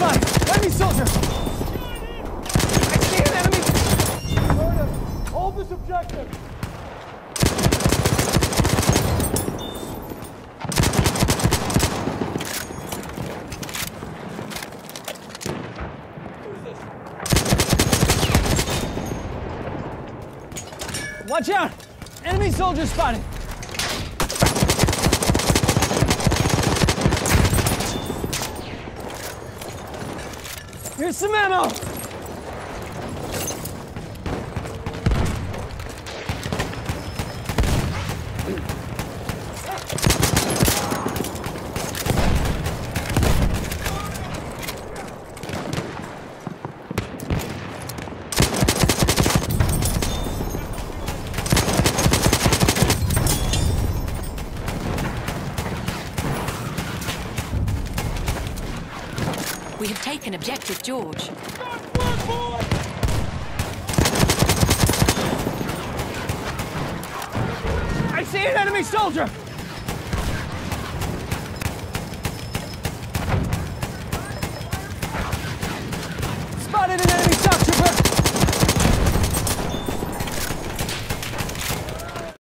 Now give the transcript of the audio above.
spotted! Enemy soldier! I see an enemy! Curtis, hold this objective! Watch out! Enemy soldier spotted! Here's some ammo! We have taken objective George. I see an enemy soldier! Spotted an enemy